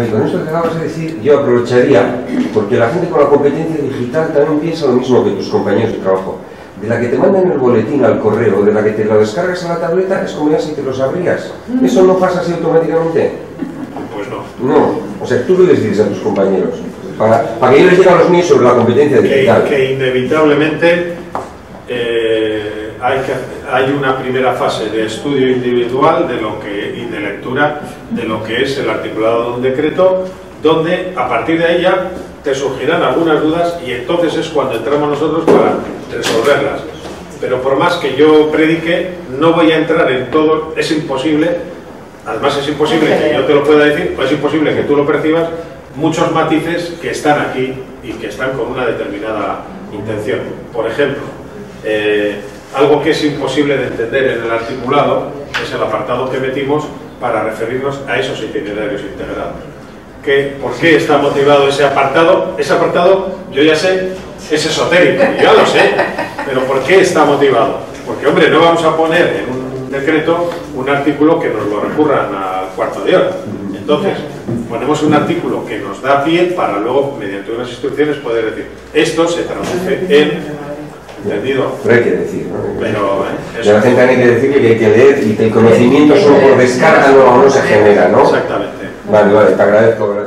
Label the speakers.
Speaker 1: Javi, con esto que acabas de decir, yo aprovecharía, porque la gente con la competencia digital también piensa lo mismo que tus compañeros de trabajo. De la que te mandan el boletín al correo, de la que te lo descargas a la tableta, es como ya si te lo sabrías. ¿Eso no pasa así automáticamente?
Speaker 2: Pues no.
Speaker 1: No, o sea, tú lo les dices a tus compañeros, para que yo les diga a los míos sobre la competencia digital.
Speaker 2: Que inevitablemente hay una primera fase de estudio individual y de lectura de lo que es el articulado de un decreto, donde a partir de ahí ya te surgirán algunas dudas y entonces es cuando entramos nosotros para resolverlas. Pero por más que yo predique, no voy a entrar en todo, es imposible, además es imposible que yo te lo pueda decir, o es imposible que tú lo percibas, muchos matices que están aquí y que están con una determinada intención. Por ejemplo, algo que es imposible de entender en el articulado es el apartado que metimos para referirnos a esos itinerarios integrados. ¿Por qué está motivado ese apartado? Ese apartado, yo ya sé, es esotérico, ya lo sé, pero ¿por qué está motivado? Porque, hombre, no vamos a poner en un decreto un artículo que nos lo recurran al cuarto de hora. Entonces, ponemos un artículo que nos da pie para luego, mediante unas instrucciones, poder decir, esto se traduce en... ¿Entendido?
Speaker 1: Pero hay que decir, ¿no?
Speaker 2: Pero,
Speaker 1: la gente hay que decir que hay que leer y que el conocimiento solo por descarga no se genera, ¿no?
Speaker 2: Exactamente.
Speaker 1: Vale, te agradezco.